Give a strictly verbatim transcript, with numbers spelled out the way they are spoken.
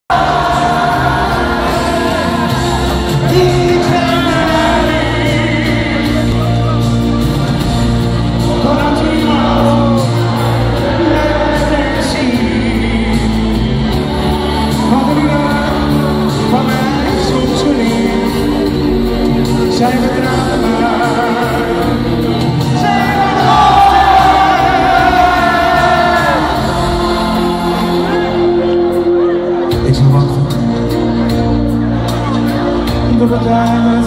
Zijn we drama? Ik zal wachten. Door de duimen.